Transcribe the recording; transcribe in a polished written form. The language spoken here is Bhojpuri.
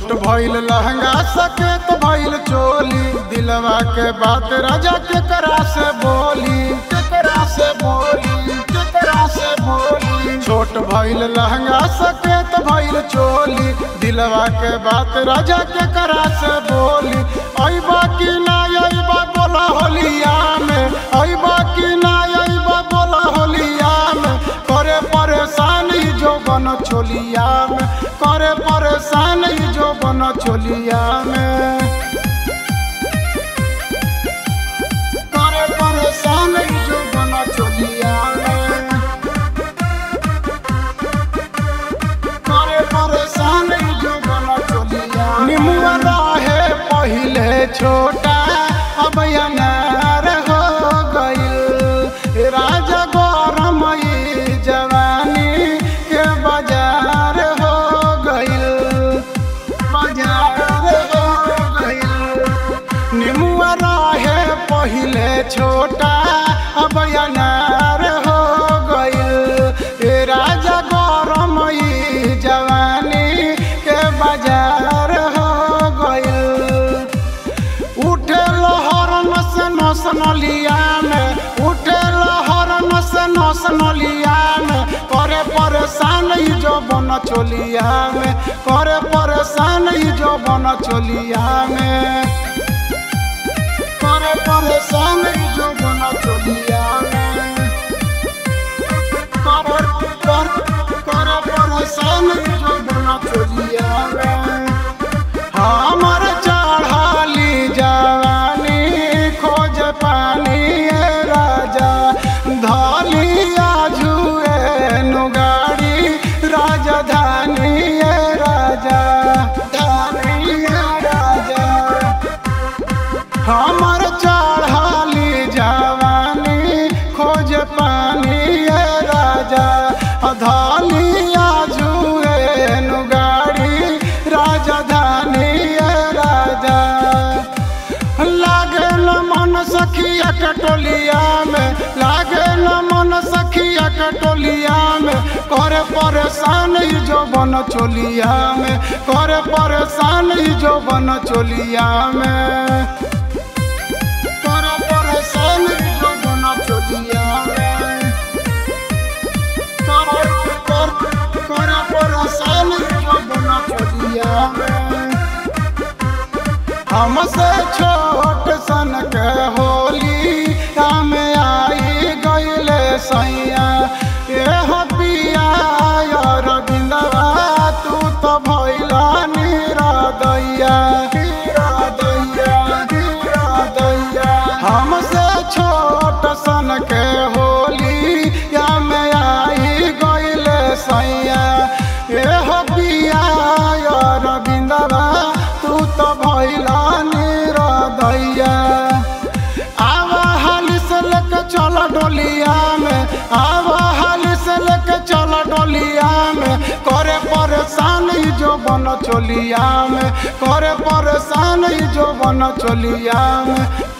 छोट भइल लहंगा सकेत भइल चोली, दिलवा के बात राजा के करा से बोली, केकरा से बोली, केकरा से बोली। छोट भइल लहंगा सकेत भइल चोली, दिलवा के बात राजा के करा से बोली। अइबा कि ना अइबा बोला होलिया में, अइबा कि ना अइबा बोला होलिया में। करे परेशानी जो बन छोलिया में, करे परेशानी जो बन छोलिया में, करे परेशानी जो बन छोलिया में, करे परेशानी जो बन छोलिया। निमुआ रहे पहिले छोटा अब अनार हो गइल, राजा गरम जवानी के बाजार हो गइल, बाजार हो गइल। निमुआ रहे पहिले छोटा अब अनार हो गइल, राजा गरम जवानी के बाजार हो गइल। उठे लहर नस नस नलिया में, उठे लहर नस नस नलिया में। करे परेशान जो बन छोलिया में, करे परेशान जो बन छोलिया में, करे परेशान जो बन छोलिया में, करे परेशान जो बन छोलिया में। हमर चढ़ाली जवानी खोज पानी राजा, धलिया जुए नुगाड़ी राजधानी राजा, धानी राजा। हमर चढ़ाली जवानी खोज पानी राजा, धलिया जुए नुगाड़ी राजधानी राजा। लागे न मन सखिया कटोलिया में, लागे न मन सखिया कटोलिया में। करे परेशान जो बन छोलिया में, करे परेशान जो बन छोलिया में, करे परेशान जो बन छोलिया में, करे परेशान जो बन छोलिया में। हमसे छोट सन के होली हम आई गइले सैया, एह पिया रविंदवा तू तो भइला निरादैया, निरादैया, निरादैया। हमसे छोट सन के होली हम आई गइले सैया, एह पिया रविंदवा तू तो भइला निरादैया। आवा हाली से लेके चल डोलिया में, आवा हाली से लेके चल डोलिया में। करे परेशानी जो बन छोलिया में, करे परेशानी जो बन छोलिया में।